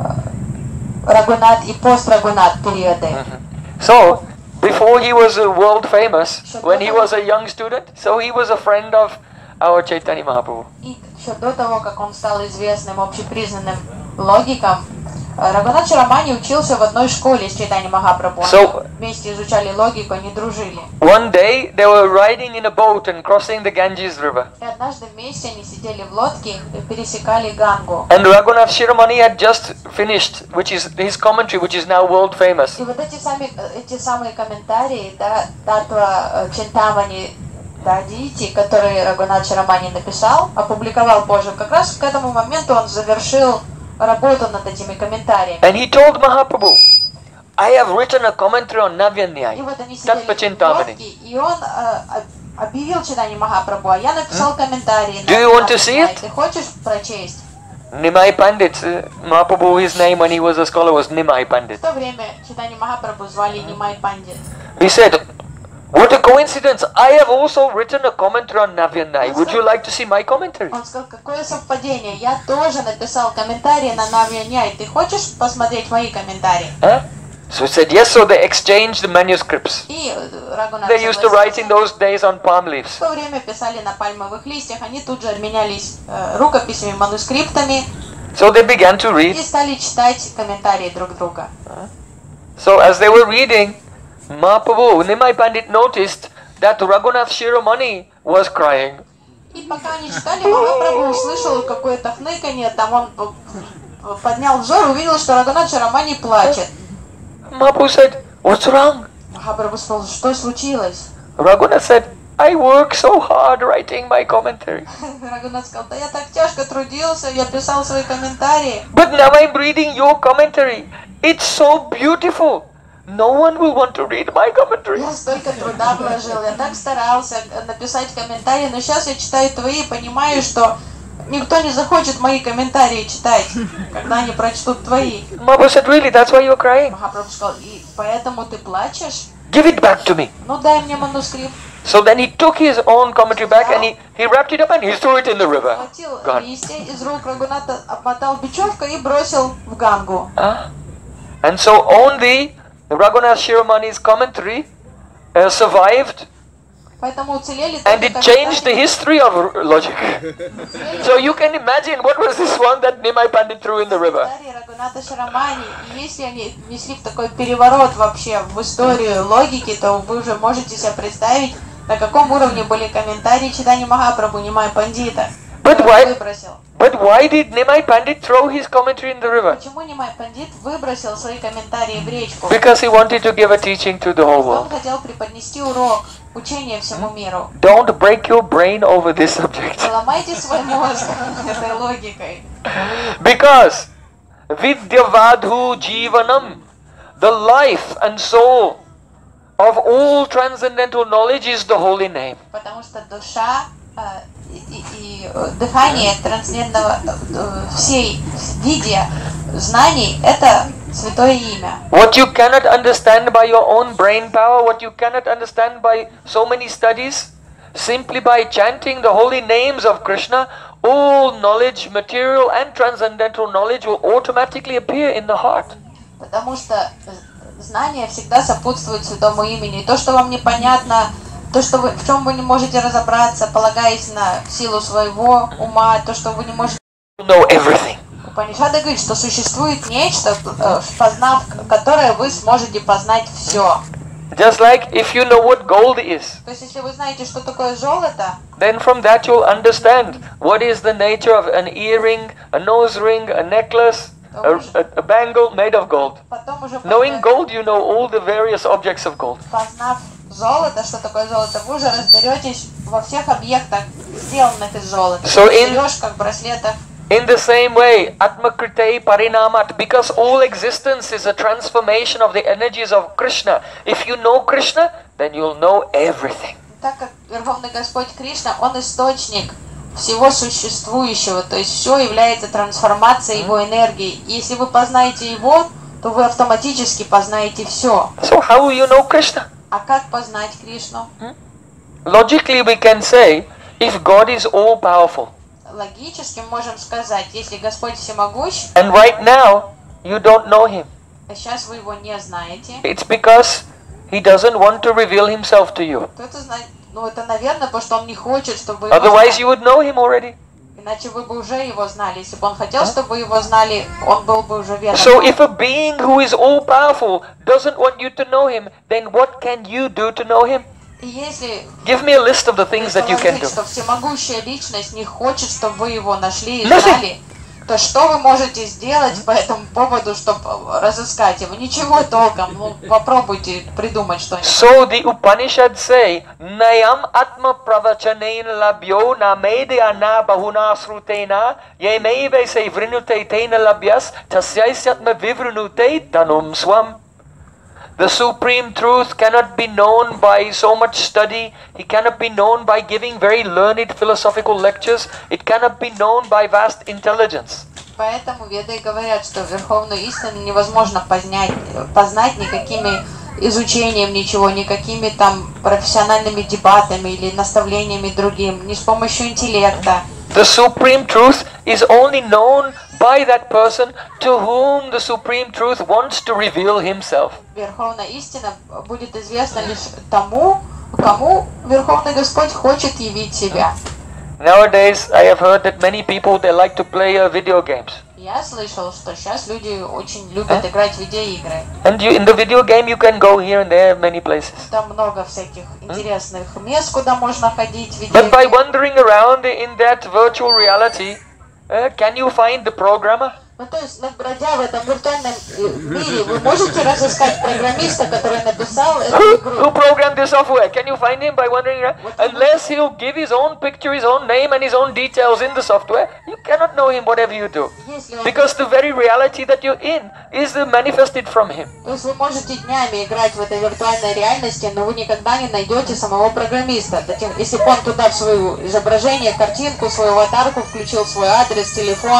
э, Рагунат и пост-Рагунат периоды. So, before he was uh, world famous, when he was a young student, so he was a friend of our Chaitanya Mahaprabhu. И еще до того, как он стал известным, общепризнанным логиком, Рагунат Широмани учился в одной школе с Чайтаньей Махапрабху. Они So- вместе изучали логику, они дружили. One day they were riding in a boat and crossing the Ganges River. И однажды вместе они сидели в лодке и пересекали Гангу. And Raghunath Shiromani had just finished, which is his commentary, which is now world famous. И вот эти, сами, эти самые комментарии, да, Татва Чинтамани Дадити, которые Рагунат Широмани написал, опубликовал позже, как раз к этому моменту он завершил работу над этими комментариями. And he told Mahaprabhu, I have written a commentary on Navya И Nyaya, вот они Tattva сидели в Chintamani. лодке, и он э, объявил Чайтанье Махапрабху, а я написал комментарии. Do you want to see it? Ты хочешь прочесть? Nimai Pandit, uh, Mahaprabhu, his name when he was a scholar was Nimai В Pandit. то время Чайтанье Махапрабху звали Нимай Пандит. He said, what a coincidence, I have also written a commentary on Navya Nyaya. Would you like to see my commentary? Он сказал, какое совпадение, я тоже написал комментарии на Навья-Ньяй. Ты хочешь посмотреть мои комментарии? Huh? So he said, yes, so they exchanged the manuscripts. И Рагунат They used to write in those days on palm в leaves. то время писали на пальмовых листьях, они тут же обменялись э, рукописями, манускриптами So they began to read. и стали читать комментарии друг друга. So as they were reading, Mahaprabhu, Nimai Pandit noticed that Raghunath Shiromani was crying. И пока они читали, Махапрабху услышал какое-то хныканье, там он п- поднял взор, увидел, что Рагунат Широмани плачет. Mahaprabhu said, what's wrong? Махапрабху спросил, что случилось? Raghunath said, I work so hard writing my commentary. Рагунат сказал, да я так тяжко трудился, я писал свои комментарии. But now I'm reading your commentary. It's so beautiful. No one will want to read my commentary. Я столько труда вложил, я так старался написать комментарии, но сейчас я читаю твои и понимаю, что никто не захочет мои комментарии читать, когда они прочтут твои. Mahaprabhu said, really, that's why you're crying? Махапрабху сказал, и поэтому ты плачешь? Give it back to me. Ну дай мне манускрипт. So then he took his own commentary back and he, he wrapped it up and he threw it in the river. Схватил Gone. листья из рук Рагуната, обмотал бечевкой и бросил в Гангу. Ah. And so only Raghunath Shiromani's commentary uh, survived. Поэтому уцелели And только it changed the комментарии. history of r- logic. So you can imagine what was this one that Nimai Pandit threw in the river. Комментарии Рагуната Широмани, и если они внесли в такой переворот вообще в историю логики, то вы уже можете себе представить, на каком уровне были комментарии Чайтаньи Махапрабху Нимай Пандита, But который why, выбросил. but why did Nimai Pandit throw his commentary in the river? Почему Нимай Пандит выбросил свои комментарии в речку? Because he wanted to give a teaching to the whole Он world. хотел преподнести урок, учение всему миру. Don't break your brain over this subject. Не ломайте свой мозг этой логикой. Because Vidyavadhu Jivanam, the life and soul of all transcendental knowledge is the holy name. Потому что душа э, и, и- и, э, дыхание трансцендентного э, всей виде знаний — это святое имя. What you cannot understand by your own brain power, what you cannot understand by so many studies, simply by chanting the holy names of Krishna, all knowledge, material and transcendental knowledge will automatically appear in the heart. Потому что э, знание всегда сопутствует святому имени. И то, что вам непонятно, то, что вы, в чем вы не можете разобраться, полагаясь на силу своего ума, то, что вы не можете... You know everything. Упанишады говорит, что существует нечто, э, познав которое вы сможете познать все. Just like if you know what gold is, То есть, если вы знаете, что такое золото, then from that you'll understand what is the nature of an earring, a nose ring, a necklace, a, a, a bangle made of gold. потом уже Knowing позна- gold, you know all the various objects of gold. познав золото, что такое золото, вы уже разберетесь во всех объектах, сделанных из золота. So in- Сережках, браслетах. In the same way, Atmakrite Parinamat, because all existence is a transformation of the energies of Krishna. If you know Krishna, then you'll know everything. Так как Верховный Господь Кришна, Он источник всего существующего, то есть все является трансформацией Его энергии. И если вы познаете Его, то вы автоматически познаете все. So how will you know Krishna? А как познать Кришну? Logically we can say, if God is all-powerful, Логически мы можем сказать, если Господь всемогущ, and right now you don't know Him, а сейчас вы Его не знаете, it's because He doesn't want to reveal Himself to you. то это, зна- ну, это наверное, потому что Он не хочет, чтобы вы его Otherwise знали. you would know Him already. Иначе вы бы уже Его знали. Если бы Он хотел, чтобы вы Его знали, Он был бы уже верным. So if a being who is all-powerful doesn't want you to know Him, then what can you do to know Him? И если Give me a list of the things that you can предположить, do. что всемогущая личность не хочет, чтобы вы Его нашли и Nothing. знали, то что вы можете сделать по этому поводу, чтобы разыскать Его? Ничего толком. Ну, попробуйте придумать что-нибудь. So the Upanishads say, Nayam Atma Pravachanain Labyo Namedya Na Bahuna Srutena Yemeve Se Vrinute Tena Labyas Tasyaisatma Vivrinute Tanum Swam. The supreme truth cannot be known by so much study. It cannot be known by giving very learned philosophical lectures. It cannot be known by vast intelligence. Поэтому веды говорят, что верховную истину невозможно познать, познать никакими изучением ничего, никакими там профессиональными дебатами или наставлениями другим, не с помощью интеллекта. The supreme truth is only known by that person to whom the supreme truth wants to reveal himself. Верховная истина будет известна лишь тому, кому Верховный Господь хочет явить себя. Nowadays, I have heard that many people, they like to play uh, video games. Я слышал, что сейчас люди очень любят играть в видеоигры. And you, in the video game, you can go here and there, many places. Там много всяких интересных мест, куда можно ходить в But by видеоигры. wandering around in that virtual reality, uh, can you find the programmer? Ну, то есть, ну, бродя в этом виртуальном э, мире, вы можете разыскать программиста, который написал эту Who, игру. who programmed the software? Can you find him by wandering around? Unless he'll give his own picture, his own name, and his own details in the software, you cannot know him whatever you do. Если он- Because the very reality that you're in is uh, manifested from him. То есть вы можете днями играть в этой виртуальной реальности, но вы никогда не найдете самого программиста. Затем, если бы он туда в свое изображение, картинку, свою аватарку включил, свой адрес, телефон,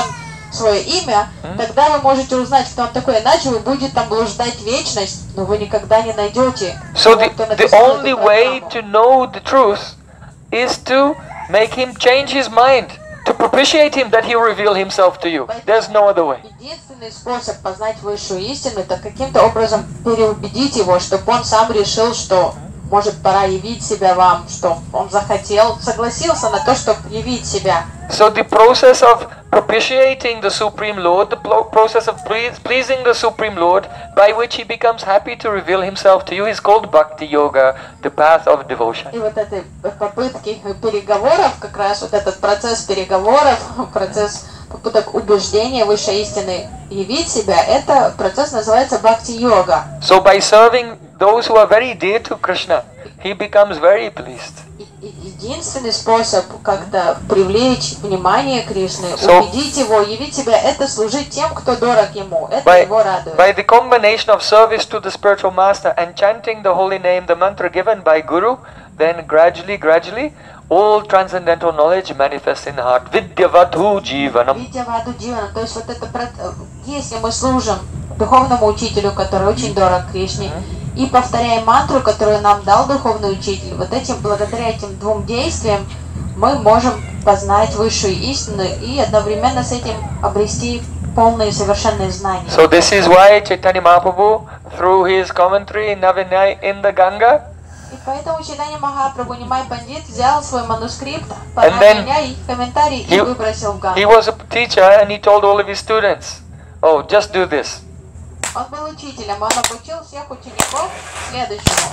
свое имя, тогда вы можете узнать, кто он такой, иначе вы будете там блуждать вечность, но вы никогда не найдете. So the, the only way to know the truth is to make him change his mind, to propitiate him that he will reveal himself to you. There's no other way. Единственный способ познать высшую истину, это каким-то образом переубедить его, чтобы он сам решил, что может пора явить себя вам, что он захотел, согласился на то, чтобы явить себя. So the process of propitiating the Supreme Lord, the process of pleasing the Supreme Lord, by which he becomes happy to reveal himself to you, is called Bhakti Yoga, the path of devotion. И вот этой попытки переговоров, как раз вот этот процесс переговоров, процесс попыток убеждения высшей истины явить себя, это процесс называется Бхакти-йога. So by serving those who are very dear to Krishna, he becomes very pleased. Единственный способ как-то привлечь внимание Кришны, so, убедить его, явить себя, это служить тем, кто дорог ему. Это by, его радует. By the combination of service to the spiritual master and chanting the holy name, the mantra given by Guru, then gradually, gradually, all transcendental knowledge manifests in the heart. Vidyavadhu jivanam. Vidyavadhu jivanam. То есть вот это, если мы служим духовному учителю, который очень дорог Кришне, и повторяем мантру, которую нам дал духовный учитель, вот этим, благодаря этим двум действиям, мы можем познать высшую истину и одновременно с этим обрести полные совершенные знания. So this is why Chaitanya Mahaprabhu, through his commentary in Navinay in the Ganga, и поэтому Чайтанья Махапрабху Нимай Пандит взял свой манускрипт, Навиняй, комментарий и выбросил в Гангу. He was a teacher and he told all of his students, oh, just do this. Он был учителем, он обучил всех учеников следующему.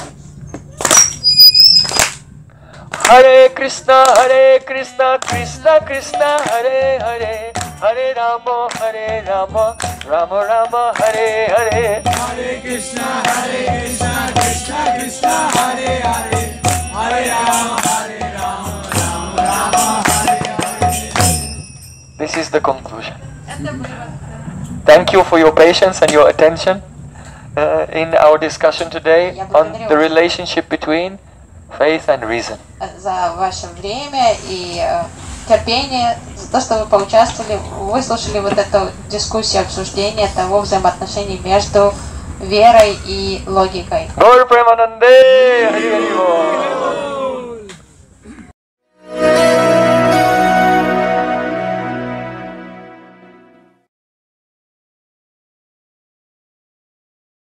Харе Кришна, Харе Кришна, Кришна Кришна, Харе Харе, Харе Рама, Харе Рама, Рама Рама, Харе Харе. Харе Кришна, Харе Кришна, Кришна Кришна, Харе Харе, Харе Rama, Hare Rama, Rama Rama, Hare Hare. This is the conclusion. Thank you for your patience and your attention uh, in our discussion today on the relationship between faith and reason. За ваше время и терпение, за то, что вы поучаствовали, выслушали вот эту дискуссию, обсуждение того взаимоотношений между верой и логикой. Gaur Premanande, Hari Hari Bol.